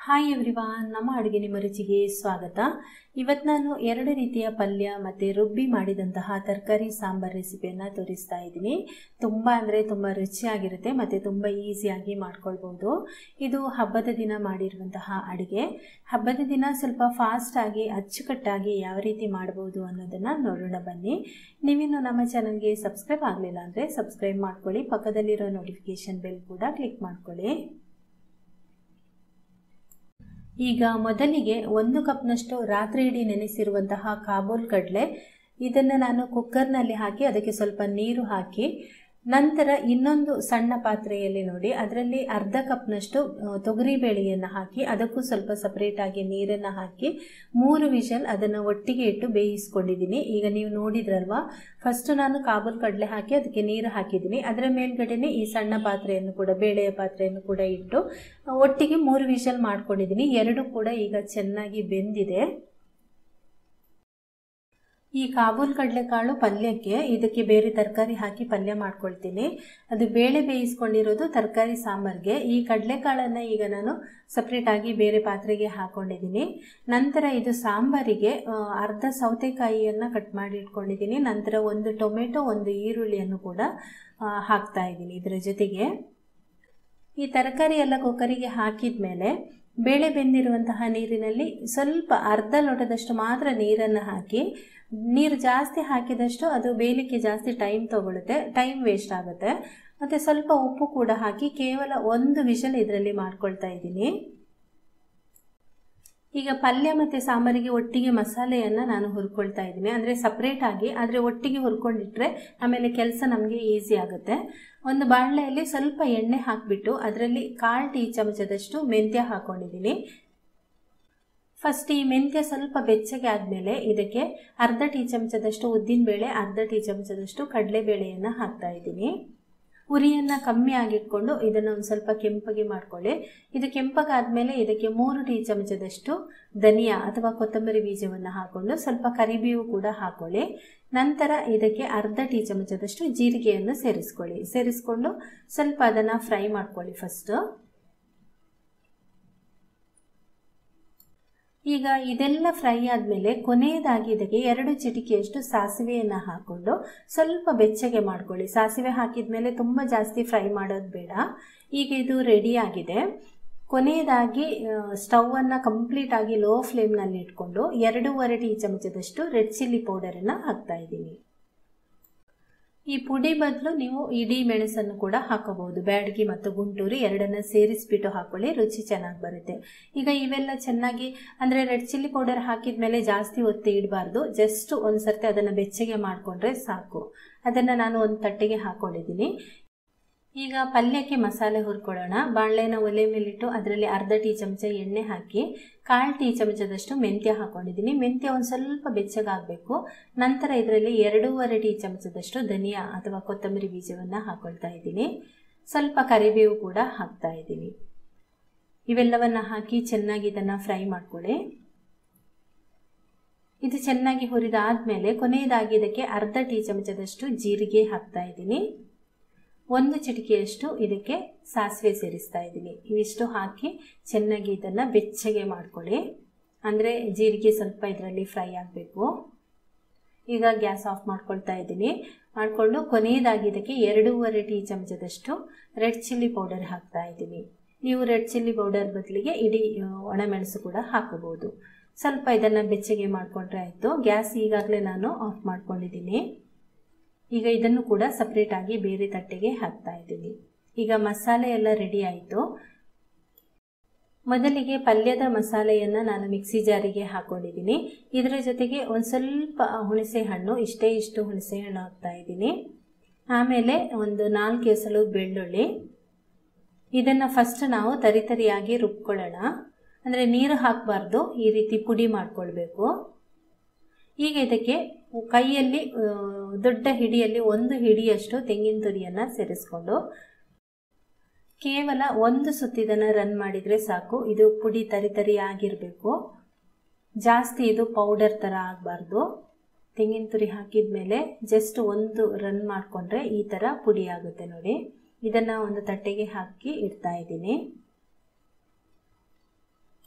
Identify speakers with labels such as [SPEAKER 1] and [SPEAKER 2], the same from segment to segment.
[SPEAKER 1] Hi everyone, ನಮ್ಮ ಅಡುಗೆ ನಿಮ್ಮ ರುಚಿಗೆ ಸ್ವಾಗತ. ಇವತ್ತು ನಾನು ಎರಡು ರೀತಿಯ ಪಲ್ಯ ಮತ್ತು ರುಬ್ಬಿ ಮಾಡಿದಂತಹ ತರಕಾರಿ ಸಾಂಬಾರ್ ರೆಸಿಪಿಯನ್ನು ತೋರಿಸ್ತಾ ಇದ್ದೀನಿ. ತುಂಬ ರುಚಿಯಾಗಿರುತ್ತೆ ಮತ್ತು ತುಂಬ ಈಸಿಯಾಗಿ ಮಾಡ್ಕೊಳ್ಬೋದು. ಇದು ಹಬ್ಬದ ದಿನ ಮಾಡಿರುವಂತಹ ಅಡುಗೆ. ಹಬ್ಬದ ದಿನ ಸ್ವಲ್ಪ ಫಾಸ್ಟಾಗಿ ಅಚ್ಚುಕಟ್ಟಾಗಿ ಯಾವ ರೀತಿ ಮಾಡ್ಬೋದು ಅನ್ನೋದನ್ನು ನೋಡೋಣ ಬನ್ನಿ. ನೀವಿನ್ನು ನಮ್ಮ ಚಾನಲ್ಗೆ ಸಬ್ಸ್ಕ್ರೈಬ್ ಆಗಲಿಲ್ಲ ಅಂದರೆ ಸಬ್ಸ್ಕ್ರೈಬ್ ಮಾಡ್ಕೊಳ್ಳಿ. ಪಕ್ಕದಲ್ಲಿರೋ ನೋಟಿಫಿಕೇಷನ್ ಬೆಲ್ ಕೂಡ ಕ್ಲಿಕ್ ಮಾಡ್ಕೊಳ್ಳಿ. ಈಗ ಮೊದಲಿಗೆ 1 ಕಪ್ನಷ್ಟು ರಾತ್ರಿ ಇಡೀ ನೆನೆಸಿರುವಂತಹ ಕಾಬೂಲ್ ಕಡಲೆ, ಇದನ್ನು ನಾನು ಕುಕ್ಕರ್ನಲ್ಲಿ ಹಾಕಿ ಅದಕ್ಕೆ ಸ್ವಲ್ಪ ನೀರು ಹಾಕಿ ನಂತರ ಇನ್ನೊಂದು ಸಣ್ಣ ಪಾತ್ರೆಯಲ್ಲಿ ನೋಡಿ ಅದರಲ್ಲಿ ಅರ್ಧ ಕಪ್ನಷ್ಟು ತೊಗರಿಬೇಳೆಯನ್ನು ಹಾಕಿ ಅದಕ್ಕೂ ಸ್ವಲ್ಪ ಸಪರೇಟಾಗಿ ನೀರನ್ನು ಹಾಕಿ 3 ವಿಷಲ್ ಅದನ್ನು ಒಟ್ಟಿಗೆ ಇಟ್ಟು ಬೇಯಿಸ್ಕೊಂಡಿದ್ದೀನಿ. ಈಗ ನೀವು ನೋಡಿದ್ರಲ್ವಾ, ಫಸ್ಟ್ ನಾನು ಕಾಬೂಲ್ ಕಡಲೆ ಹಾಕಿ ಅದಕ್ಕೆ ನೀರು ಹಾಕಿದ್ದೀನಿ. ಅದರ ಮೇಲ್ಗಡೆನೆ ಈ ಸಣ್ಣ ಪಾತ್ರೆಯನ್ನು ಕೂಡ, ಬೇಳೆಯ ಪಾತ್ರೆಯನ್ನು ಕೂಡ ಇಟ್ಟು ಒಟ್ಟಿಗೆ 3 ವಿಷಲ್ ಮಾಡ್ಕೊಂಡಿದ್ದೀನಿ. ಎರಡು ಕೂಡ ಈಗ ಚೆನ್ನಾಗಿ ಬೆಂದಿದೆ. ಈ ಕಾಬೂಲ್ ಕಡಲೆಕಾಳು ಪಲ್ಯಕ್ಕೆ ಇದಕ್ಕೆ ಬೇರೆ ತರಕಾರಿ ಹಾಕಿ ಪಲ್ಯ ಮಾಡ್ಕೊಳ್ತೀನಿ. ಅದು ಬೇಳೆ ಬೇಯಿಸ್ಕೊಂಡಿರೋದು ತರಕಾರಿ ಸಾಂಬಾರ್ಗೆ. ಈ ಕಡಲೆಕಾಳನ್ನು ಈಗ ನಾನು ಸಪ್ರೇಟಾಗಿ ಬೇರೆ ಪಾತ್ರೆಗೆ ಹಾಕೊಂಡಿದ್ದೀನಿ. ನಂತರ ಇದು ಸಾಂಬಾರಿಗೆ ಅರ್ಧ ಸೌತೆಕಾಯಿಯನ್ನು ಕಟ್ ಮಾಡಿ ಇಟ್ಕೊಂಡಿದ್ದೀನಿ. ನಂತರ 1 ಟೊಮೆಟೊ, 1 ಈರುಳ್ಳಿಯನ್ನು ಕೂಡ ಹಾಕ್ತಾ ಇದ್ದೀನಿ ಇದರ ಜೊತೆಗೆ. ಈ ತರಕಾರಿ ಎಲ್ಲ ಕುಕ್ಕರಿಗೆ ಹಾಕಿದ ಮೇಲೆ ಬೇಳೆ ಬೆಂದಿರುವಂತಹ ನೀರಿನಲ್ಲಿ ಸ್ವಲ್ಪ ಅರ್ಧ ಲೋಟದಷ್ಟು ಮಾತ್ರ ನೀರನ್ನು ಹಾಕಿ, ನೀರು ಜಾಸ್ತಿ ಹಾಕಿದಷ್ಟು ಅದು ಬೇಯಲಿಕ್ಕೆ ಜಾಸ್ತಿ ಟೈಮ್ ತಗೊಳುತ್ತೆ, ಟೈಮ್ ವೇಸ್ಟ್ ಆಗುತ್ತೆ. ಮತ್ತು ಸ್ವಲ್ಪ ಉಪ್ಪು ಕೂಡ ಹಾಕಿ ಕೇವಲ 1 ವಿಷಲ್ ಇದರಲ್ಲಿ ಮಾಡ್ಕೊಳ್ತಾ ಇದ್ದೀನಿ. ಈಗ ಪಲ್ಯ ಮತ್ತು ಸಾಂಬಾರಿಗೆ ಒಟ್ಟಿಗೆ ಮಸಾಲೆಯನ್ನು ನಾನು ಹುರ್ಕೊಳ್ತಾ ಇದ್ದೀನಿ. ಅಂದರೆ ಸಪ್ರೇಟಾಗಿ, ಆದರೆ ಒಟ್ಟಿಗೆ ಹುರ್ಕೊಂಡಿಟ್ರೆ ಆಮೇಲೆ ಕೆಲಸ ನಮಗೆ ಈಸಿ ಆಗುತ್ತೆ. ಒಂದು ಬಾಣಲೆಯಲ್ಲಿ ಸ್ವಲ್ಪ ಎಣ್ಣೆ ಹಾಕಿಬಿಟ್ಟು ಅದರಲ್ಲಿ 1/4 ಟೀ ಚಮಚದಷ್ಟು ಮೆಂತ್ಯ ಹಾಕ್ಕೊಂಡಿದ್ದೀನಿ. ಫಸ್ಟ್ ಈ ಮೆಂತ್ಯ ಸ್ವಲ್ಪ ಬೆಚ್ಚಗೆ ಆದಮೇಲೆ ಇದಕ್ಕೆ ಅರ್ಧ ಟೀ ಚಮಚದಷ್ಟು ಉದ್ದಿನಬೇಳೆ, ಅರ್ಧ ಟೀ ಚಮಚದಷ್ಟು ಕಡಲೆಬೇಳೆಯನ್ನು ಹಾಕ್ತಾ ಇದ್ದೀನಿ. ಉರಿಯನ್ನು ಕಮ್ಮಿ ಆಗಿಟ್ಕೊಂಡು ಇದನ್ನು ಒಂದು ಸ್ವಲ್ಪ ಕೆಂಪಗೆ ಮಾಡ್ಕೊಳ್ಳಿ. ಇದು ಕೆಂಪಗಾದ್ಮೇಲೆ ಇದಕ್ಕೆ 3 ಟೀ ಚಮಚದಷ್ಟು ಧನಿಯಾ ಅಥವಾ ಕೊತ್ತಂಬರಿ ಬೀಜವನ್ನು ಹಾಕ್ಕೊಂಡು ಸ್ವಲ್ಪ ಕರಿಬೇವು ಕೂಡ ಹಾಕೊಳ್ಳಿ. ನಂತರ ಇದಕ್ಕೆ ಅರ್ಧ ಟೀ ಚಮಚದಷ್ಟು ಜೀರಿಗೆಯನ್ನು ಸೇರಿಸ್ಕೊಂಡು ಸ್ವಲ್ಪ ಅದನ್ನು ಫ್ರೈ ಮಾಡ್ಕೊಳ್ಳಿ ಫಸ್ಟ್. ಈಗ ಇದೆಲ್ಲ ಫ್ರೈ ಆದಮೇಲೆ ಕೊನೆಯದಾಗಿ ಇದಕ್ಕೆ 2 ಚಿಟಿಕೆಯಷ್ಟು ಸಾಸಿವೆಯನ್ನು ಹಾಕ್ಕೊಂಡು ಸ್ವಲ್ಪ ಬೆಚ್ಚಗೆ ಮಾಡ್ಕೊಳ್ಳಿ. ಸಾಸಿವೆ ಹಾಕಿದ ಮೇಲೆ ತುಂಬ ಜಾಸ್ತಿ ಫ್ರೈ ಮಾಡೋದು ಬೇಡ. ಈಗ ಇದು ರೆಡಿ ಆಗಿದೆ. ಕೊನೆಯದಾಗಿ ಸ್ಟವನ್ನು ಕಂಪ್ಲೀಟಾಗಿ ಲೋ ಫ್ಲೇಮ್ನಲ್ಲಿ ಇಟ್ಕೊಂಡು 2.5 ಟೀ ಚಮಚದಷ್ಟು ರೆಡ್ ಚಿಲ್ಲಿ ಪೌಡರನ್ನು ಹಾಕ್ತಾ ಇದ್ದೀನಿ. ಈ ಪುಡಿ ಬದಲು ನೀವು ಇಡೀ ಮೆಣಸನ್ನು ಕೂಡ ಹಾಕೋಬಹುದು. ಬ್ಯಾಡಗಿ ಮತ್ತು ಗುಂಟೂರು ಎರಡನ್ನ ಸೇರಿಸ್ಬಿಟ್ಟು ಹಾಕೊಳ್ಳಿ, ರುಚಿ ಚೆನ್ನಾಗಿ ಬರುತ್ತೆ. ಈಗ ಇವೆಲ್ಲ ಚೆನ್ನಾಗಿ, ಅಂದರೆ ರೆಡ್ ಚಿಲ್ಲಿ ಪೌಡರ್ ಹಾಕಿದ ಮೇಲೆ ಜಾಸ್ತಿ ಒತ್ತಿ ಇಡಬಾರ್ದು, ಜಸ್ಟ್ ಒಂದು ಸರ್ತಿ ಅದನ್ನು ಬೆಚ್ಚಗೆ ಮಾಡಿಕೊಂಡ್ರೆ ಸಾಕು. ಅದನ್ನು ನಾನು ಒಂದು ತಟ್ಟೆಗೆ ಹಾಕೊಂಡಿದ್ದೀನಿ. ಈಗ ಪಲ್ಯಕ್ಕೆ ಮಸಾಲೆ ಹುರ್ಕೊಳ್ಳೋಣ. ಬಾಣಲೆನ ಒಲೆ ಮೇಲಿಟ್ಟು ಅದರಲ್ಲಿ ಅರ್ಧ ಟೀ ಚಮಚ ಎಣ್ಣೆ ಹಾಕಿ 1/4 ಟೀ ಚಮಚದಷ್ಟು ಮೆಂತ್ಯ ಹಾಕೊಂಡಿದ್ದೀನಿ. ಮೆಂತ್ಯ ಒಂದು ಸ್ವಲ್ಪ ಬೆಚ್ಚಗಾಗಬೇಕು. ನಂತರ ಇದರಲ್ಲಿ 2.5 ಟೀ ಚಮಚದಷ್ಟು ಧನಿಯಾ ಅಥವಾ ಕೊತ್ತಂಬರಿ ಬೀಜವನ್ನು ಹಾಕೊಳ್ತಾ ಇದ್ದೀನಿ. ಸ್ವಲ್ಪ ಕರಿಬೇವು ಕೂಡ ಹಾಕ್ತಾ ಇದ್ದೀನಿ. ಇವೆಲ್ಲವನ್ನು ಹಾಕಿ ಚೆನ್ನಾಗಿ ಇದನ್ನು ಫ್ರೈ ಮಾಡ್ಕೊಳ್ಳಿ. ಇದು ಚೆನ್ನಾಗಿ ಹುರಿದಾದ್ಮೇಲೆ ಕೊನೆಯದಾಗಿ ಇದಕ್ಕೆ ಅರ್ಧ ಟೀ ಚಮಚದಷ್ಟು ಜೀರಿಗೆ ಹಾಕ್ತಾ ಇದ್ದೀನಿ. 1 ಚಿಟಿಕೆಯಷ್ಟು ಇದಕ್ಕೆ ಸಾಸಿವೆ ಸೇರಿಸ್ತಾ ಇದ್ದೀನಿ. ಇವಿಷ್ಟು ಹಾಕಿ ಚೆನ್ನಾಗಿ ಇದನ್ನು ಬೆಚ್ಚಗೆ ಮಾಡ್ಕೊಳ್ಳಿ. ಅಂದರೆ ಜೀರಿಗೆ ಸ್ವಲ್ಪ ಇದರಲ್ಲಿ ಫ್ರೈ ಆಗಬೇಕು. ಈಗ ಗ್ಯಾಸ್ ಆಫ್ ಮಾಡ್ಕೊಳ್ತಾ ಇದ್ದೀನಿ. ಮಾಡಿಕೊಂಡು ಕೊನೆಯದಾಗಿ ಇದಕ್ಕೆ 2.5 ಟೀ ಚಮಚದಷ್ಟು ರೆಡ್ ಚಿಲ್ಲಿ ಪೌಡರ್ ಹಾಕ್ತಾ ಇದ್ದೀನಿ. ನೀವು ರೆಡ್ ಚಿಲ್ಲಿ ಪೌಡರ್ ಬದಲಿಗೆ ಇಡೀ ಒಣಮೆಣಸು ಕೂಡ ಹಾಕಬಹುದು. ಸ್ವಲ್ಪ ಇದನ್ನು ಬೆಚ್ಚಗೆ ಮಾಡಿಕೊಂಡ್ರೆ ಆಯಿತು. ಗ್ಯಾಸ್ ಈಗಾಗಲೇ ನಾನು ಆಫ್ ಮಾಡ್ಕೊಂಡಿದ್ದೀನಿ. ಈಗ ಇದನ್ನು ಕೂಡ ಸಪ್ರೇಟಾಗಿ ಬೇರೆ ತಟ್ಟೆಗೆ ಹಾಕ್ತಾ ಇದ್ದೀನಿ. ಈಗ ಮಸಾಲೆ ಎಲ್ಲ ರೆಡಿ ಆಯಿತು. ಮೊದಲಿಗೆ ಪಲ್ಯದ ಮಸಾಲೆಯನ್ನು ನಾನು ಮಿಕ್ಸಿ ಜಾರಿಗೆ ಹಾಕೊಂಡಿದ್ದೀನಿ. ಇದರ ಜೊತೆಗೆ ಒಂದು ಸ್ವಲ್ಪ ಹುಣಸೆ ಹಣ್ಣು, ಇಷ್ಟು ಹುಣಸೆ ಹಣ್ಣು ಹಾಕ್ತಾ ಇದ್ದೀನಿ. ಆಮೇಲೆ ಒಂದು 4 ಎಸಳು ಬೆಳ್ಳುಳ್ಳಿ. ಇದನ್ನು ಫಸ್ಟ್ ನಾವು ತರಿಯಾಗಿ ರುಬ್ಕೊಳ್ಳೋಣ. ಅಂದರೆ ನೀರು ಹಾಕಬಾರ್ದು, ಈ ರೀತಿ ಪುಡಿ ಮಾಡ್ಕೊಳ್ಬೇಕು. ಈಗ ಇದಕ್ಕೆ ಕೈಯಲ್ಲಿ ದೊಡ್ಡ ಹಿಡಿಯಲ್ಲಿ 1 ಹಿಡಿಯಷ್ಟು ತೆಂಗಿನ ತುರಿಯನ್ನು ಸೇರಿಸ್ಕೊಂಡು ಕೇವಲ 1 ಸುತ್ತಿದನ್ನು ರನ್ ಮಾಡಿದರೆ ಸಾಕು. ಇದು ಪುಡಿ ತರಿಯಾಗಿರಬೇಕು, ಜಾಸ್ತಿ ಇದು ಪೌಡರ್ ಥರ ಆಗಬಾರ್ದು. ತೆಂಗಿನ ತುರಿ ಹಾಕಿದ ಮೇಲೆ ಜಸ್ಟ್ 1 ರನ್ ಮಾಡಿಕೊಂಡ್ರೆ ಈ ಥರ ಪುಡಿ ಆಗುತ್ತೆ ನೋಡಿ. ಇದನ್ನು ಒಂದು ತಟ್ಟೆಗೆ ಹಾಕಿ ಇಡ್ತಾ ಇದ್ದೀನಿ.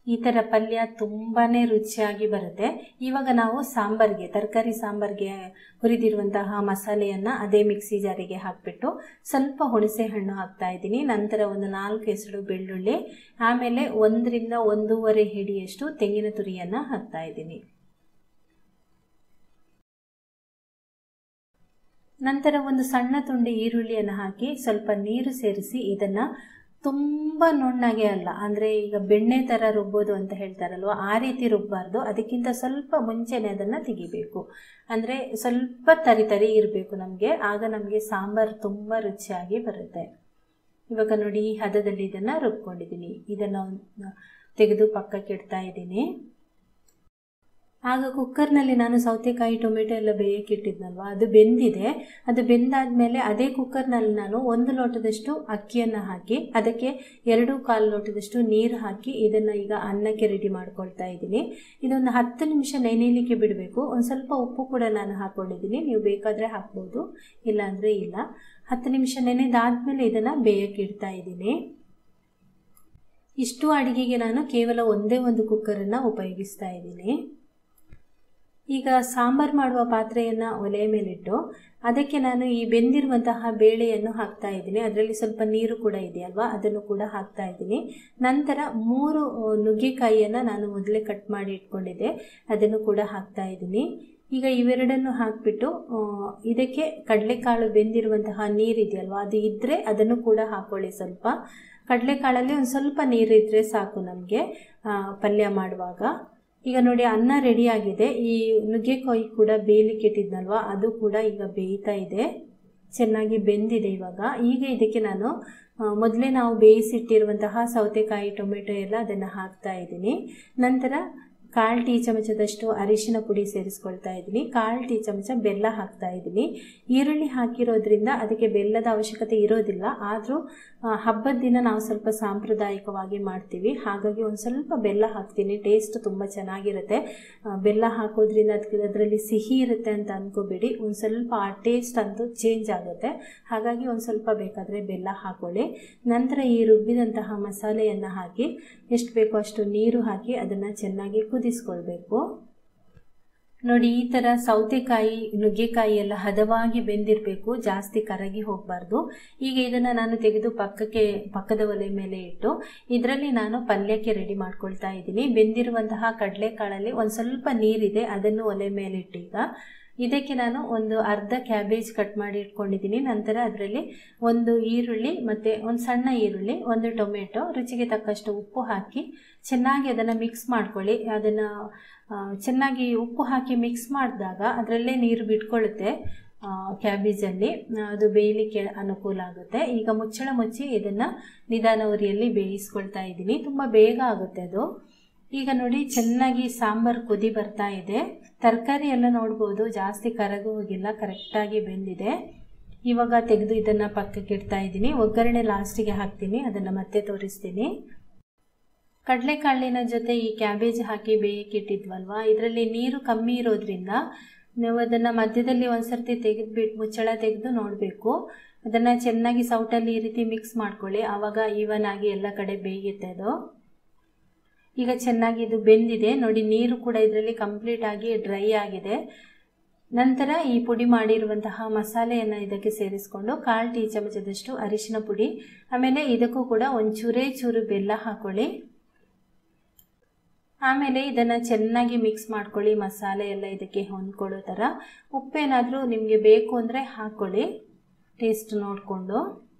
[SPEAKER 1] ಈ ಥರ ಪಲ್ಯ ತುಂಬಾ ರುಚಿಯಾಗಿ ಬರುತ್ತೆ. ಇವಾಗ ನಾವು ಸಾಂಬಾರ್ಗೆ, ತರಕಾರಿ ಸಾಂಬಾರ್ಗೆ ಹುರಿದಿರುವಂತಹ ಮಸಾಲೆಯನ್ನು ಅದೇ ಮಿಕ್ಸಿ ಜಾರಿಗೆ ಹಾಕಿಬಿಟ್ಟು ಸ್ವಲ್ಪ ಹುಣಸೆ ಹಣ್ಣು ಹಾಕ್ತಾ ಇದ್ದೀನಿ. ನಂತರ ಒಂದು 4 ಎಸಳು ಬೆಳ್ಳುಳ್ಳಿ, ಆಮೇಲೆ 1 ರಿಂದ 1.5 ಹಿಡಿಯಷ್ಟು ತೆಂಗಿನ ತುರಿಯನ್ನು ಹಾಕ್ತಾ ಇದ್ದೀನಿ. ನಂತರ ಒಂದು ಸಣ್ಣ ತುಂಡು ಈರುಳ್ಳಿಯನ್ನು ಹಾಕಿ ಸ್ವಲ್ಪ ನೀರು ಸೇರಿಸಿ ಇದನ್ನು ತುಂಬ ನುಣ್ಣಗೆ ಅಲ್ಲ, ಅಂದರೆ ಈಗ ಬೆಣ್ಣೆ ಥರ ರುಬ್ಬೋದು ಅಂತ ಹೇಳ್ತಾರಲ್ವ, ಆ ರೀತಿ ರುಬ್ಬಾರ್ದು. ಅದಕ್ಕಿಂತ ಸ್ವಲ್ಪ ಮುಂಚೆನೇ ಅದನ್ನು ತೆಗಿಬೇಕು. ಅಂದರೆ ಸ್ವಲ್ಪ ತರಿ ಇರಬೇಕು ನಮಗೆ, ಆಗ ನಮಗೆ ಸಾಂಬಾರು ತುಂಬ ರುಚಿಯಾಗಿ ಬರುತ್ತೆ. ಇವಾಗ ನೋಡಿ ಈ ಹದದಲ್ಲಿ ಇದನ್ನು ರುಬ್ಕೊಂಡಿದ್ದೀನಿ. ಇದನ್ನು ತೆಗೆದು ಪಕ್ಕಕ್ಕೆ ಇಡ್ತಾ ಇದ್ದೀನಿ. ಆಗ ಕುಕ್ಕರ್ನಲ್ಲಿ ನಾನು ಸೌತೆಕಾಯಿ ಟೊಮೆಟೊ ಎಲ್ಲ ಬೇಯಕ್ಕಿಟ್ಟಿದ್ನಲ್ವ, ಅದು ಬೆಂದಿದೆ. ಅದು ಬೆಂದಾದ್ಮೇಲೆ ಅದೇ ಕುಕ್ಕರ್ನಲ್ಲಿ ನಾನು 1 ಲೋಟದಷ್ಟು ಅಕ್ಕಿಯನ್ನು ಹಾಕಿ ಅದಕ್ಕೆ 2.25 ಲೋಟದಷ್ಟು ನೀರು ಹಾಕಿ ಇದನ್ನು ಈಗ ಅನ್ನಕ್ಕೆ ರೆಡಿ ಮಾಡ್ಕೊಳ್ತಾ ಇದ್ದೀನಿ. ಇದೊಂದು 10 ನಿಮಿಷ ನೆನೆಯಲಿಕ್ಕೆ ಬಿಡಬೇಕು. ಒಂದು ಸ್ವಲ್ಪ ಉಪ್ಪು ಕೂಡ ನಾನು ಹಾಕ್ಕೊಂಡಿದ್ದೀನಿ, ನೀವು ಬೇಕಾದರೆ ಹಾಕ್ಬೋದು, ಇಲ್ಲಾಂದರೆ ಇಲ್ಲ. 10 ನಿಮಿಷ ನೆನೆದಾದ್ಮೇಲೆ ಇದನ್ನು ಬೇಯಕ್ಕಿಡ್ತಾ ಇದ್ದೀನಿ. ಇಷ್ಟು ಅಡುಗೆಗೆ ನಾನು ಕೇವಲ ಒಂದೇ ಒಂದು ಕುಕ್ಕರನ್ನು ಉಪಯೋಗಿಸ್ತಾ ಇದ್ದೀನಿ. ಈಗ ಸಾಂಬಾರು ಮಾಡುವ ಪಾತ್ರೆಯನ್ನು ಒಲೆಯ ಮೇಲಿಟ್ಟು ಅದಕ್ಕೆ ನಾನು ಈ ಬೆಂದಿರುವಂತಹ ಬೇಳೆಯನ್ನು ಹಾಕ್ತಾ ಇದ್ದೀನಿ. ಅದರಲ್ಲಿ ಸ್ವಲ್ಪ ನೀರು ಕೂಡ ಇದೆಯಲ್ವಾ, ಅದನ್ನು ಕೂಡ ಹಾಕ್ತಾ ಇದ್ದೀನಿ. ನಂತರ 3 ನುಗ್ಗೆಕಾಯಿಯನ್ನು ನಾನು ಮೊದಲೇ ಕಟ್ ಮಾಡಿ ಇಟ್ಕೊಂಡಿದ್ದೆ, ಅದನ್ನು ಕೂಡ ಹಾಕ್ತಾ ಇದ್ದೀನಿ. ಈಗ ಇವೆರಡನ್ನು ಹಾಕಿಬಿಟ್ಟು ಇದಕ್ಕೆ ಕಡಲೆಕಾಳು ಬೆಂದಿರುವಂತಹ ನೀರಿದೆಯಲ್ವ, ಅದು ಇದ್ದರೆ ಅದನ್ನು ಕೂಡ ಹಾಕ್ಕೊಳ್ಳಿ. ಸ್ವಲ್ಪ ಕಡಲೆಕಾಳಲ್ಲಿ ಒಂದು ಸ್ವಲ್ಪ ನೀರಿದ್ದರೆ ಸಾಕು ನಮಗೆ ಪಲ್ಯ ಮಾಡುವಾಗ. ಈಗ ನೋಡಿ ಅನ್ನ ರೆಡಿಯಾಗಿದೆ. ಈ ನುಗ್ಗೆಕಾಯಿ ಕೂಡ ಬೇಯಲಿಕ್ಕೆ ಇಟ್ಟಿದ್ನಲ್ವ, ಅದು ಕೂಡ ಈಗ ಬೇಯ್ತಾ ಇದೆ, ಚೆನ್ನಾಗಿ ಬೆಂದಿದೆ. ಈಗ ಇದಕ್ಕೆ ನಾನು ಮೊದಲೇ ನಾವು ಬೇಯಿಸಿಟ್ಟಿರುವಂತಹ ಸೌತೆಕಾಯಿ ಟೊಮೆಟೊ ಎಲ್ಲ ಅದನ್ನು ಹಾಕ್ತಾ ಇದ್ದೀನಿ. ನಂತರ 1/4 ಟೀ ಚಮಚದಷ್ಟು ಅರಿಶಿನ ಪುಡಿ ಸೇರಿಸ್ಕೊಳ್ತಾ ಇದ್ದೀನಿ. 1/4 ಟೀ ಚಮಚ ಬೆಲ್ಲ ಹಾಕ್ತಾ ಇದ್ದೀನಿ. ಈರುಳ್ಳಿ ಹಾಕಿರೋದ್ರಿಂದ ಅದಕ್ಕೆ ಬೆಲ್ಲದ ಅವಶ್ಯಕತೆ ಇರೋದಿಲ್ಲ, ಆದರೂ ಹಬ್ಬದ ದಿನ ನಾವು ಸ್ವಲ್ಪ ಸಾಂಪ್ರದಾಯಿಕವಾಗಿ ಮಾಡ್ತೀವಿ, ಹಾಗಾಗಿ ಒಂದು ಸ್ವಲ್ಪ ಬೆಲ್ಲ ಹಾಕ್ತೀನಿ. ಟೇಸ್ಟ್ ತುಂಬ ಚೆನ್ನಾಗಿರುತ್ತೆ. ಬೆಲ್ಲ ಹಾಕೋದ್ರಿಂದ ಅದರಲ್ಲಿ ಸಿಹಿ ಇರುತ್ತೆ ಅಂತ ಅಂದ್ಕೋಬೇಡಿ, ಒಂದು ಸ್ವಲ್ಪ ಆ ಟೇಸ್ಟ್ ಅಂತೂ ಚೇಂಜ್ ಆಗುತ್ತೆ. ಹಾಗಾಗಿ ಒಂದು ಸ್ವಲ್ಪ ಬೇಕಾದರೆ ಬೆಲ್ಲ ಹಾಕೊಳ್ಳಿ. ನಂತರ ಈ ರುಬ್ಬಿದಂತಹ ಮಸಾಲೆಯನ್ನು ಹಾಕಿ ಎಷ್ಟು ಬೇಕೋ ಅಷ್ಟು ನೀರು ಹಾಕಿ ಅದನ್ನು ಚೆನ್ನಾಗಿ ಕುದಿಸ್ಕೊಳ್ಬೇಕು. ನೋಡಿ ಈ ಥರ ಸೌತೆಕಾಯಿ ನುಗ್ಗೆಕಾಯಿ ಎಲ್ಲ ಹದವಾಗಿ ಬೆಂದಿರಬೇಕು, ಜಾಸ್ತಿ ಕರಗಿ ಹೋಗಬಾರ್ದು. ಈಗ ಇದನ್ನು ನಾನು ತೆಗೆದು ಪಕ್ಕದ ಒಲೆ ಮೇಲೆ ಇಟ್ಟು ಇದರಲ್ಲಿ ನಾನು ಪಲ್ಯಕ್ಕೆ ರೆಡಿ ಮಾಡ್ಕೊಳ್ತಾ ಇದ್ದೀನಿ. ಬೆಂದಿರುವಂತಹ ಕಡಲೆಕಾಳಲ್ಲಿ ಒಂದು ಸ್ವಲ್ಪ ನೀರಿದೆ, ಅದನ್ನು ಒಲೆ ಮೇಲೆ ಇಟ್ಟು ಈಗ ಇದಕ್ಕೆ ನಾನು ಒಂದು ಅರ್ಧ ಕ್ಯಾಬೇಜ್ ಕಟ್ ಮಾಡಿ ಇಟ್ಕೊಂಡಿದ್ದೀನಿ. ನಂತರ ಅದರಲ್ಲಿ 1 ಈರುಳ್ಳಿ ಮತ್ತು ಒಂದು ಸಣ್ಣ ಈರುಳ್ಳಿ, 1 ಟೊಮೆಟೊ, ರುಚಿಗೆ ತಕ್ಕಷ್ಟು ಉಪ್ಪು ಹಾಕಿ ಚೆನ್ನಾಗಿ ಅದನ್ನು ಮಿಕ್ಸ್ ಮಾಡ್ಕೊಳ್ಳಿ. ಅದನ್ನು ಚೆನ್ನಾಗಿ ಉಪ್ಪು ಹಾಕಿ ಮಿಕ್ಸ್ ಮಾಡಿದಾಗ ಅದರಲ್ಲೇ ನೀರು ಬಿಟ್ಕೊಳ್ಳುತ್ತೆ ಕ್ಯಾಬೇಜಲ್ಲಿ, ಅದು ಬೇಯಲಿಕ್ಕೆ ಅನುಕೂಲ ಆಗುತ್ತೆ. ಈಗ ಮುಚ್ಚಳ ಮುಚ್ಚಿ ಇದನ್ನು ನಿಧಾನ ಉರಿಯಲ್ಲಿ ಬೇಯಿಸ್ಕೊಳ್ತಾ ಇದ್ದೀನಿ, ತುಂಬ ಬೇಗ ಆಗುತ್ತೆ ಅದು. ಈಗ ನೋಡಿ ಚೆನ್ನಾಗಿ ಸಾಂಬಾರು ಕುದಿ ಬರ್ತಾ ಇದೆ. ತರಕಾರಿ ಎಲ್ಲ ನೋಡ್ಬೋದು ಜಾಸ್ತಿ ಕರಗು ಹೋಗಿಲ್ಲ, ಕರೆಕ್ಟಾಗಿ ಬೆಂದಿದೆ. ಇವಾಗ ತೆಗೆದು ಇದನ್ನು ಪಕ್ಕಕ್ಕೆ ಇಡ್ತಾ ಇದ್ದೀನಿ. ಒಗ್ಗರಣೆ ಲಾಸ್ಟಿಗೆ ಹಾಕ್ತೀನಿ, ಅದನ್ನು ಮತ್ತೆ ತೋರಿಸ್ತೀನಿ. ಕಡಲೆಕಾಳಿನ ಜೊತೆ ಈ ಕ್ಯಾಬೇಜ್ ಹಾಕಿ ಬೇಯಕ್ಕಿಟ್ಟಿದ್ವಲ್ವ, ಇದರಲ್ಲಿ ನೀರು ಕಮ್ಮಿ ಇರೋದ್ರಿಂದ ನೀವು ಅದನ್ನು ಮಧ್ಯದಲ್ಲಿ ಒಂದು ಸರ್ತಿ ತೆಗೆದುಬಿಟ್ಟು ಮುಚ್ಚಳ ತೆಗೆದು ನೋಡಬೇಕು. ಅದನ್ನು ಚೆನ್ನಾಗಿ ಸೌಟಲ್ಲಿ ಈ ರೀತಿ ಮಿಕ್ಸ್ ಮಾಡ್ಕೊಳ್ಳಿ, ಆವಾಗ ಈವನ್ ಆಗಿ ಎಲ್ಲ ಕಡೆ ಬೇಯುತ್ತೆ ಅದು. ಈಗ ಚೆನ್ನಾಗಿ ಇದು ಬೆಂದಿದೆ ನೋಡಿ, ನೀರು ಕೂಡ ಇದರಲ್ಲಿ ಕಂಪ್ಲೀಟ್ ಆಗಿ ಡ್ರೈ ಆಗಿದೆ. ನಂತರ ಈ ಪುಡಿ ಮಾಡಿರುವಂತಹ ಮಸಾಲೆಯನ್ನು ಇದಕ್ಕೆ ಸೇರಿಸ್ಕೊಂಡು 1/4 ಟೀ ಚಮಚದಷ್ಟು ಅರಿಶಿನ ಪುಡಿ, ಆಮೇಲೆ ಇದಕ್ಕೂ ಕೂಡ ಒಂದು ಚೂರು ಬೆಲ್ಲ ಹಾಕೊಳ್ಳಿ. ಆಮೇಲೆ ಇದನ್ನು ಚೆನ್ನಾಗಿ ಮಿಕ್ಸ್ ಮಾಡ್ಕೊಳ್ಳಿ, ಮಸಾಲೆ ಎಲ್ಲ ಇದಕ್ಕೆ ಹೊಂದ್ಕೊಳ್ಳೋ ಥರ. ಉಪ್ಪೇನಾದರೂ ನಿಮಗೆ ಬೇಕು ಅಂದರೆ ಹಾಕ್ಕೊಳ್ಳಿ ಟೇಸ್ಟ್ ನೋಡಿಕೊಂಡು.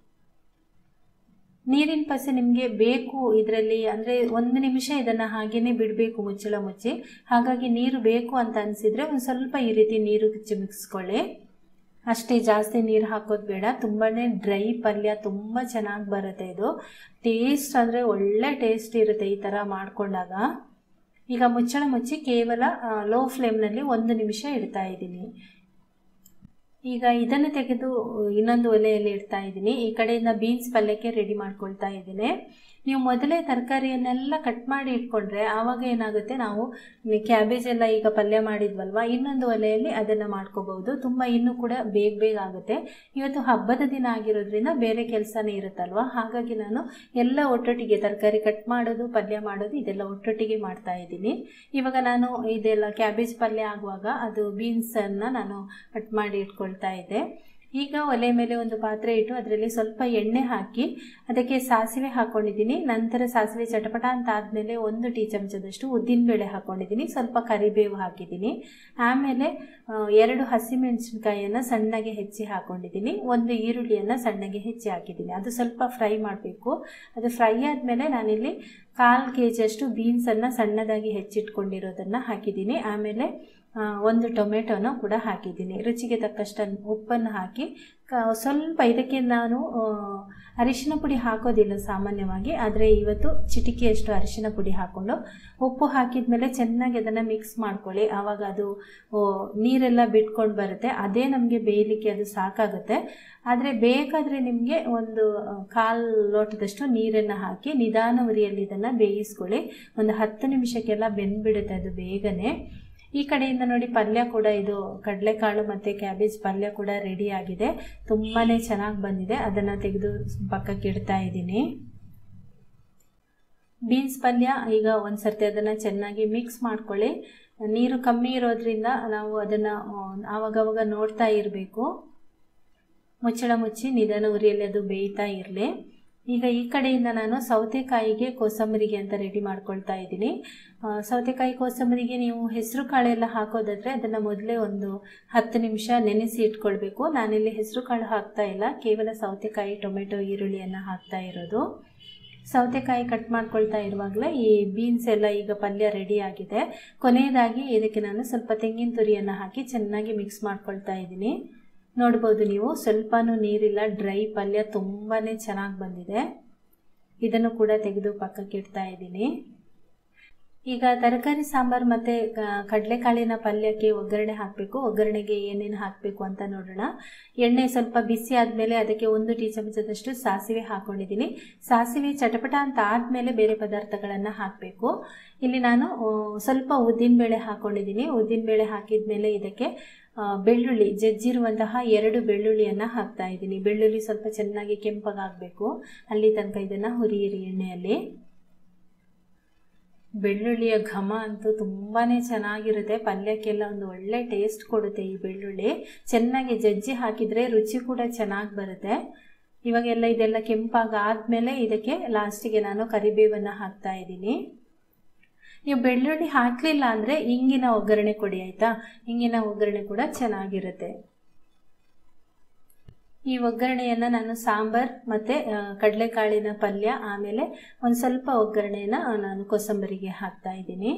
[SPEAKER 1] ನೀರಿನ ಪಸೆ ನಿಮಗೆ ಬೇಕು ಇದರಲ್ಲಿ, ಅಂದರೆ 1 ನಿಮಿಷ ಇದನ್ನು ಹಾಗೇ ಬಿಡಬೇಕು ಮುಚ್ಚಳ ಮುಚ್ಚಿ. ಹಾಗಾಗಿ ನೀರು ಬೇಕು ಅಂತ ಅನಿಸಿದರೆ ಒಂದು ಸ್ವಲ್ಪ ಈ ರೀತಿ ನೀರು ಚಿಮಿಕ್ಸ್ಕೊಳ್ಳಿ ಅಷ್ಟೇ, ಜಾಸ್ತಿ ನೀರು ಹಾಕೋದು ಬೇಡ. ತುಂಬಾ ಡ್ರೈ ಪಲ್ಯ ತುಂಬ ಚೆನ್ನಾಗಿ ಬರುತ್ತೆ ಇದು. ಟೇಸ್ಟ್ ಅಂದರೆ ಒಳ್ಳೆ ಟೇಸ್ಟ್ ಇರುತ್ತೆ ಈ ಥರ ಮಾಡಿಕೊಂಡಾಗ. ಈಗ ಮುಚ್ಚಳ ಮುಚ್ಚಿ ಕೇವಲ ಲೋ ಫ್ಲೇಮ್ನಲ್ಲಿ 1 ನಿಮಿಷ ಇಡ್ತಾ ಇದ್ದೀನಿ. ಈಗ ಇದನ್ನು ತೆಗೆದು ಇನ್ನೊಂದು ಒಲೆಯಲ್ಲಿ ಇಡ್ತಾ ಇದ್ದೀನಿ. ಈ ಕಡೆಯಿಂದ ಬೀನ್ಸ್ ಪಲ್ಯಕ್ಕೆ ರೆಡಿ ಮಾಡ್ಕೊಳ್ತಾ ಇದ್ದೀನಿ. ನೀವು ಮೊದಲೇ ತರಕಾರಿಯನ್ನೆಲ್ಲ ಕಟ್ ಮಾಡಿ ಇಟ್ಕೊಂಡ್ರೆ ಆವಾಗ ಏನಾಗುತ್ತೆ, ನಾವು ಕ್ಯಾಬೇಜ್ ಎಲ್ಲ ಈಗ ಪಲ್ಯ ಮಾಡಿದ್ವಲ್ವ, ಇನ್ನೊಂದು ಒಲೆಯಲ್ಲಿ ಅದನ್ನು ಮಾಡ್ಕೋಬಹುದು. ತುಂಬ ಇನ್ನೂ ಕೂಡ ಬೇಗ ಆಗುತ್ತೆ. ಇವತ್ತು ಹಬ್ಬದ ದಿನ ಆಗಿರೋದ್ರಿಂದ ಬೇರೆ ಕೆಲಸನೇ ಇರುತ್ತಲ್ವ, ಹಾಗಾಗಿ ನಾನು ಎಲ್ಲ ಒಟ್ಟೊಟ್ಟಿಗೆ ತರಕಾರಿ ಕಟ್ ಮಾಡೋದು, ಪಲ್ಯ ಮಾಡೋದು ಇದೆಲ್ಲ ಒಟ್ಟೊಟ್ಟಿಗೆ ಮಾಡ್ತಾ ಇದ್ದೀನಿ. ಇವಾಗ ನಾನು ಇದೆಲ್ಲ ಕ್ಯಾಬೇಜ್ ಪಲ್ಯ ಆಗುವಾಗ ಅದು ಬೀನ್ಸನ್ನು ನಾನು ಕಟ್ ಮಾಡಿ ಇಟ್ಕೊಳ್ತಾ ಇದ್ದೆ. ಈಗ ಒಲೆ ಮೇಲೆ ಒಂದು ಪಾತ್ರೆ ಇಟ್ಟು ಅದರಲ್ಲಿ ಸ್ವಲ್ಪ ಎಣ್ಣೆ ಹಾಕಿ ಅದಕ್ಕೆ ಸಾಸಿವೆ ಹಾಕ್ಕೊಂಡಿದ್ದೀನಿ. ನಂತರ ಸಾಸಿವೆ ಚಟಪಟ ಅಂತ ಆದಮೇಲೆ 1 ಟೀ ಚಮಚದಷ್ಟು ಉದ್ದಿನಬೇಳೆ ಹಾಕ್ಕೊಂಡಿದ್ದೀನಿ, ಸ್ವಲ್ಪ ಕರಿಬೇವು ಹಾಕಿದ್ದೀನಿ. ಆಮೇಲೆ 2 ಹಸಿಮೆಣಸಿನಕಾಯಿಯನ್ನು ಸಣ್ಣಗೆ ಹೆಚ್ಚಿ ಹಾಕ್ಕೊಂಡಿದ್ದೀನಿ, 1 ಈರುಳ್ಳಿಯನ್ನು ಸಣ್ಣಗೆ ಹೆಚ್ಚಿ ಹಾಕಿದ್ದೀನಿ. ಅದು ಸ್ವಲ್ಪ ಫ್ರೈ ಮಾಡಬೇಕು. ಅದು ಫ್ರೈ ಆದಮೇಲೆ ನಾನಿಲ್ಲಿ 1/4 kg ಬೀನ್ಸನ್ನು ಸಣ್ಣದಾಗಿ ಹೆಚ್ಚಿಟ್ಕೊಂಡಿರೋದನ್ನು ಹಾಕಿದ್ದೀನಿ. ಆಮೇಲೆ 1 ಟೊಮೆಟೊನ ಕೂಡ ಹಾಕಿದ್ದೀನಿ. ರುಚಿಗೆ ತಕ್ಕಷ್ಟು ಉಪ್ಪನ್ನು ಹಾಕಿ ಸ್ವಲ್ಪ, ಇದಕ್ಕೆ ನಾನು ಅರಿಶಿನ ಪುಡಿ ಹಾಕೋದಿಲ್ಲ ಸಾಮಾನ್ಯವಾಗಿ, ಆದರೆ ಇವತ್ತು ಚಿಟಿಕೆಯಷ್ಟು ಅರಿಶಿನ ಪುಡಿ ಹಾಕ್ಕೊಂಡು ಉಪ್ಪು ಹಾಕಿದ ಮೇಲೆ ಚೆನ್ನಾಗಿ ಅದನ್ನು ಮಿಕ್ಸ್ ಮಾಡ್ಕೊಳ್ಳಿ. ಆವಾಗ ಅದು ನೀರೆಲ್ಲ ಬಿಟ್ಕೊಂಡು ಬರುತ್ತೆ, ಅದೇ ನಮಗೆ ಬೇಯಲಿಕ್ಕೆ ಅದು ಸಾಕಾಗುತ್ತೆ. ಆದರೆ ಬೇಕಾದರೆ ನಿಮಗೆ 1/4 ಲೋಟದಷ್ಟು ನೀರನ್ನು ಹಾಕಿ ನಿಧಾನ ಉರಿಯಲ್ಲಿ ಇದನ್ನು ಬೇಯಿಸ್ಕೊಳ್ಳಿ. ಒಂದು 10 ನಿಮಿಷಕ್ಕೆಲ್ಲ ಬೆಂದ್ಬಿಡುತ್ತೆ ಅದು ಬೇಗನೆ. ಈ ಕಡೆಯಿಂದ ನೋಡಿ ಪಲ್ಯ ಕೂಡ, ಇದು ಕಡಲೆಕಾಳು ಮತ್ತು ಕ್ಯಾಬೇಜ್ ಪಲ್ಯ ಕೂಡ ರೆಡಿ ಆಗಿದೆ. ತುಂಬಾ ಚೆನ್ನಾಗಿ ಬಂದಿದೆ. ಅದನ್ನು ತೆಗೆದು ಪಕ್ಕಕ್ಕೆ ಇಡ್ತಾ ಇದ್ದೀನಿ. ಬೀನ್ಸ್ ಪಲ್ಯ ಈಗ ಒಂದು ಸರ್ತಿ ಅದನ್ನು ಚೆನ್ನಾಗಿ ಮಿಕ್ಸ್ ಮಾಡ್ಕೊಳ್ಳಿ. ನೀರು ಕಮ್ಮಿ ಇರೋದ್ರಿಂದ ನಾವು ಅದನ್ನು ಆವಾಗವಾಗ ನೋಡ್ತಾ ಇರಬೇಕು. ಮುಚ್ಚಳ ಮುಚ್ಚಿ ನಿಧಾನ ಉರಿಯಲ್ಲಿ ಅದು ಬೇಯ್ತಾ ಇರಲಿ. ಈಗ ಈ ಕಡೆಯಿಂದ ನಾನು ಸೌತೆಕಾಯಿಗೆ ಕೋಸಂಬರಿಗೆ ಅಂತ ರೆಡಿ ಮಾಡ್ಕೊಳ್ತಾ ಇದ್ದೀನಿ. ಸೌತೆಕಾಯಿ ಕೋಸಂಬರಿಗೆ ನೀವು ಹೆಸರು ಕಾಳೆಲ್ಲ ಹಾಕೋದಾದರೆ ಅದನ್ನು ಮೊದಲೇ ಒಂದು 10 ನಿಮಿಷ ನೆನೆಸಿ ಇಟ್ಕೊಳ್ಬೇಕು. ನಾನಿಲ್ಲಿ ಹೆಸರು ಕಾಳು ಹಾಕ್ತಾ ಇಲ್ಲ, ಕೇವಲ ಸೌತೆಕಾಯಿ, ಟೊಮೆಟೊ, ಈರುಳ್ಳಿಯನ್ನು ಹಾಕ್ತಾ ಇರೋದು. ಸೌತೆಕಾಯಿ ಕಟ್ ಮಾಡ್ಕೊಳ್ತಾ ಇರುವಾಗಲೇ ಈ ಬೀನ್ಸ್ ಎಲ್ಲ ಈಗ ಪಲ್ಯ ರೆಡಿ ಆಗಿದೆ. ಕೊನೆಯದಾಗಿ ಇದಕ್ಕೆ ನಾನು ಸ್ವಲ್ಪ ತೆಂಗಿನ ತುರಿಯನ್ನು ಹಾಕಿ ಚೆನ್ನಾಗಿ ಮಿಕ್ಸ್ ಮಾಡ್ಕೊಳ್ತಾ ಇದ್ದೀನಿ. ನೋಡ್ಬೋದು ನೀವು, ಸ್ವಲ್ಪನೂ ನೀರಿಲ್ಲ, ಡ್ರೈ ಪಲ್ಯ ತುಂಬಾ ಚೆನ್ನಾಗಿ ಬಂದಿದೆ. ಇದನ್ನು ಕೂಡ ತೆಗೆದು ಪಕ್ಕಕ್ಕೆ ಇಡ್ತಾ ಇದ್ದೀನಿ. ಈಗ ತರಕಾರಿ ಸಾಂಬಾರು ಮತ್ತು ಕಡಲೆಕಾಳಿನ ಪಲ್ಯಕ್ಕೆ ಒಗ್ಗರಣೆ ಹಾಕಬೇಕು. ಒಗ್ಗರಣೆಗೆ ಏನೇನು ಹಾಕಬೇಕು ಅಂತ ನೋಡೋಣ. ಎಣ್ಣೆ ಸ್ವಲ್ಪ ಬಿಸಿ ಆದಮೇಲೆ ಅದಕ್ಕೆ 1 ಟೀ ಚಮಚದಷ್ಟು ಸಾಸಿವೆ ಹಾಕ್ಕೊಂಡಿದ್ದೀನಿ. ಸಾಸಿವೆ ಚಟಪಟ ಅಂತ ಆದಮೇಲೆ ಬೇರೆ ಪದಾರ್ಥಗಳನ್ನು ಹಾಕಬೇಕು. ಇಲ್ಲಿ ನಾನು ಸ್ವಲ್ಪ ಉದ್ದಿನಬೇಳೆ ಹಾಕ್ಕೊಂಡಿದ್ದೀನಿ. ಉದ್ದಿನಬೇಳೆ ಹಾಕಿದ ಮೇಲೆ ಇದಕ್ಕೆ ಬೆಳ್ಳುಳ್ಳಿ, ಜಜ್ಜಿರುವಂತಹ 2 ಬೆಳ್ಳುಳ್ಳಿಯನ್ನು ಹಾಕ್ತಾ ಇದ್ದೀನಿ. ಬೆಳ್ಳುಳ್ಳಿ ಸ್ವಲ್ಪ ಚೆನ್ನಾಗಿ ಕೆಂಪಗಾಗಬೇಕು, ಅಲ್ಲಿ ತನಕ ಇದನ್ನು ಹುರಿಯಿರಿ ಎಣ್ಣೆಯಲ್ಲಿ. ಬೆಳ್ಳುಳ್ಳಿಯ ಘಮ ಅಂತೂ ತುಂಬಾ ಚೆನ್ನಾಗಿರುತ್ತೆ, ಪಲ್ಯಕ್ಕೆಲ್ಲ ಒಂದು ಒಳ್ಳೆ ಟೇಸ್ಟ್ ಕೊಡುತ್ತೆ ಈ ಬೆಳ್ಳುಳ್ಳಿ. ಚೆನ್ನಾಗಿ ಜಜ್ಜಿ ಹಾಕಿದರೆ ರುಚಿ ಕೂಡ ಚೆನ್ನಾಗಿ ಬರುತ್ತೆ. ಇವಾಗೆಲ್ಲ ಇದೆಲ್ಲ ಕೆಂಪಾಗಾದ್ಮೇಲೆ ಇದಕ್ಕೆ ಲಾಸ್ಟಿಗೆ ನಾನು ಕರಿಬೇವನ್ನು ಹಾಕ್ತಾ ಇದ್ದೀನಿ. ನೀವು ಬೆಳ್ಳುಳ್ಳಿ ಹಾಕಲಿಲ್ಲ ಅಂದರೆ ಇಂಗಿನ ಒಗ್ಗರಣೆ ಕೊಡಿ ಆಯಿತಾ, ಇಂಗಿನ ಒಗ್ಗರಣೆ ಕೂಡ ಚೆನ್ನಾಗಿರುತ್ತೆ. ಈ ಒಗ್ಗರಣೆಯನ್ನು ನಾನು ಸಾಂಬಾರ್ ಮತ್ತು ಕಡಲೆಕಾಳಿನ ಪಲ್ಯ, ಆಮೇಲೆ ಒಂದು ಸ್ವಲ್ಪ ಒಗ್ಗರಣೆಯನ್ನು ನಾನು ಕೋಸಂಬರಿಗೆ ಹಾಕ್ತಾ ಇದ್ದೀನಿ.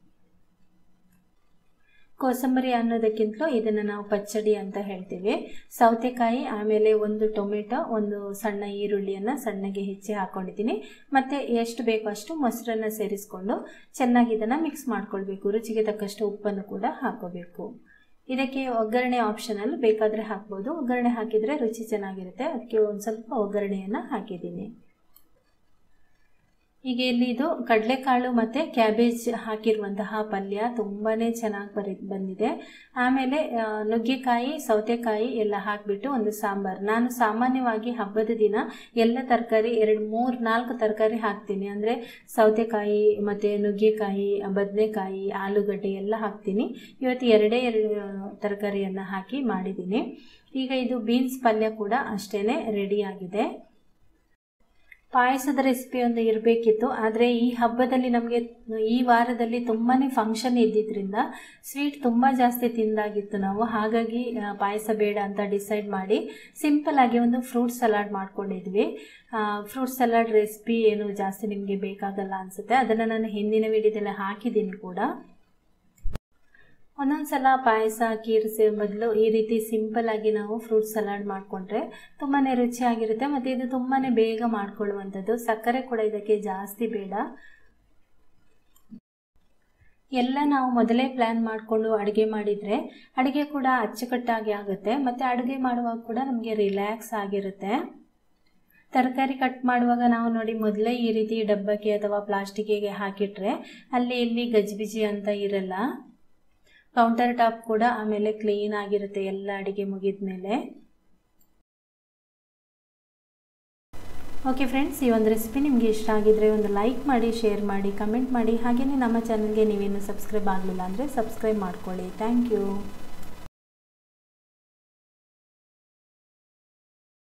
[SPEAKER 1] ಕೋಸಂಬರಿ ಅನ್ನೋದಕ್ಕಿಂತಲೂ ಇದನ್ನು ನಾವು ಪಚ್ಚಡಿ ಅಂತ ಹೇಳ್ತೀವಿ. ಸೌತೆಕಾಯಿ, ಆಮೇಲೆ 1 ಟೊಮೆಟೊ, 1 ಸಣ್ಣ ಈರುಳ್ಳಿಯನ್ನು ಸಣ್ಣಗೆ ಹೆಚ್ಚಿ ಹಾಕ್ಕೊಂಡಿದ್ದೀನಿ. ಮತ್ತು ಎಷ್ಟು ಬೇಕೋ ಅಷ್ಟು ಮೊಸರನ್ನು ಸೇರಿಸ್ಕೊಂಡು ಚೆನ್ನಾಗಿ ಇದನ್ನು ಮಿಕ್ಸ್ ಮಾಡ್ಕೊಳ್ಬೇಕು. ರುಚಿಗೆ ತಕ್ಕಷ್ಟು ಉಪ್ಪನ್ನು ಕೂಡ ಹಾಕೋಬೇಕು. ಇದಕ್ಕೆ ಒಗ್ಗರಣೆ ಆಪ್ಷನಲ್, ಬೇಕಾದರೆ ಹಾಕ್ಬೋದು. ಒಗ್ಗರಣೆ ಹಾಕಿದರೆ ರುಚಿ ಚೆನ್ನಾಗಿರುತ್ತೆ, ಅದಕ್ಕೆ ಒಂದು ಸ್ವಲ್ಪ ಒಗ್ಗರಣೆಯನ್ನು ಹಾಕಿದ್ದೀನಿ. ಈಗ ಇಲ್ಲಿ ಇದು ಕಡಲೆಕಾಳು ಮತ್ತು ಕ್ಯಾಬೇಜ್ ಹಾಕಿರುವಂತಹ ಪಲ್ಯ ತುಂಬಾ ಚೆನ್ನಾಗಿ ಬಂದಿದೆ. ಆಮೇಲೆ ನುಗ್ಗೆಕಾಯಿ, ಸೌತೆಕಾಯಿ ಎಲ್ಲ ಹಾಕಿಬಿಟ್ಟು ಒಂದು ಸಾಂಬಾರು. ನಾನು ಸಾಮಾನ್ಯವಾಗಿ ಹಬ್ಬದ ದಿನ ಎಲ್ಲ ತರಕಾರಿ 2, 3, 4 ತರಕಾರಿ ಹಾಕ್ತೀನಿ. ಅಂದರೆ ಸೌತೆಕಾಯಿ ಮತ್ತು ನುಗ್ಗೆಕಾಯಿ, ಬದನೆಕಾಯಿ, ಆಲೂಗಡ್ಡೆ ಎಲ್ಲ ಹಾಕ್ತೀನಿ. ಇವತ್ತು 2 ತರಕಾರಿಯನ್ನು ಹಾಕಿ ಮಾಡಿದ್ದೀನಿ. ಈಗ ಇದು ಬೀನ್ಸ್ ಪಲ್ಯ ಕೂಡ ಅಷ್ಟೇ ರೆಡಿಯಾಗಿದೆ. ಪಾಯಸದ ರೆಸಿಪಿ ಒಂದು ಇರಬೇಕಿತ್ತು, ಆದರೆ ಈ ಹಬ್ಬದಲ್ಲಿ ನಮಗೆ ಈ ವಾರದಲ್ಲಿ ತುಂಬಾ ಫಂಕ್ಷನ್ ಇದ್ದಿದ್ದರಿಂದ ಸ್ವೀಟ್ ತುಂಬ ಜಾಸ್ತಿ ತಿಂದಾಗಿತ್ತು ನಾವು. ಹಾಗಾಗಿ ಪಾಯಸ ಬೇಡ ಅಂತ ಡಿಸೈಡ್ ಮಾಡಿ ಸಿಂಪಲ್ಲಾಗಿ ಒಂದು ಫ್ರೂಟ್ ಸಲಾಡ್ ಮಾಡ್ಕೊಂಡಿದ್ವಿ. ಫ್ರೂಟ್ ಸಲಾಡ್ ರೆಸಿಪಿ ಏನು ಜಾಸ್ತಿ ನಿಮಗೆ ಬೇಕಾಗಲ್ಲ ಅನಿಸುತ್ತೆ, ಅದನ್ನು ನಾನು ಹಿಂದಿನ ವಿಡಿಯೋದಲ್ಲಿ ಹಾಕಿದ್ದೀನಿ ಕೂಡ. ಒಂದೊಂದು ಸಲ ಪಾಯಸ, ಕೀರ್ಸೆ ಬದಲು ಈ ರೀತಿ ಸಿಂಪಲ್ಲಾಗಿ ನಾವು ಫ್ರೂಟ್ ಸಲಾಡ್ ಮಾಡಿಕೊಂಡ್ರೆ ತುಂಬಾ ರುಚಿಯಾಗಿರುತ್ತೆ. ಮತ್ತು ಇದು ತುಂಬಾ ಬೇಗ ಮಾಡ್ಕೊಳ್ಳುವಂಥದ್ದು. ಸಕ್ಕರೆ ಕೂಡ ಇದಕ್ಕೆ ಜಾಸ್ತಿ ಬೇಡ. ಎಲ್ಲ ನಾವು ಮೊದಲೇ ಪ್ಲ್ಯಾನ್ ಮಾಡಿಕೊಂಡು ಅಡುಗೆ ಮಾಡಿದರೆ ಅಡುಗೆ ಕೂಡ ಅಚ್ಚುಕಟ್ಟಾಗಿ ಆಗುತ್ತೆ, ಮತ್ತು ಅಡುಗೆ ಮಾಡುವಾಗ ಕೂಡ ನಮಗೆ ರಿಲ್ಯಾಕ್ಸ್ ಆಗಿರುತ್ತೆ. ತರಕಾರಿ ಕಟ್ ಮಾಡುವಾಗ ನಾವು ನೋಡಿ ಮೊದಲೇ ಈ ರೀತಿ ಡಬ್ಬಕ್ಕೆ ಅಥವಾ ಪ್ಲಾಸ್ಟಿಕ್ಕಿಗೆ ಹಾಕಿಟ್ರೆ ಅಲ್ಲಿ ಇಲ್ಲಿ ಗಜಿಬಿಜಿ ಅಂತ ಇರಲ್ಲ. ಕೌಂಟರ್ ಟಾಪ್ ಕೂಡ ಆಮೇಲೆ ಕ್ಲೀನ್ ಆಗಿರುತ್ತೆ ಎಲ್ಲ ಅಡಿಗೆ ಮುಗಿದ ಮೇಲೆ. ಓಕೆ ಫ್ರೆಂಡ್ಸ್, ಈ ಒಂದು ರೆಸಿಪಿ ನಿಮಗೆ ಇಷ್ಟ ಆಗಿದ್ರೆ ಒಂದು ಲೈಕ್ ಮಾಡಿ, ಶೇರ್ ಮಾಡಿ, ಕಮೆಂಟ್ ಮಾಡಿ. ಹಾಗೆಯೇ ನಮ್ಮ ಚಾನಲ್ಗೆ ನೀವೇನು ಸಬ್ಸ್ಕ್ರೈಬ್ ಆಗಲಿಲ್ಲ ಅಂದರೆ ಸಬ್ಸ್ಕ್ರೈಬ್ ಮಾಡ್ಕೊಳ್ಳಿ. Thank you.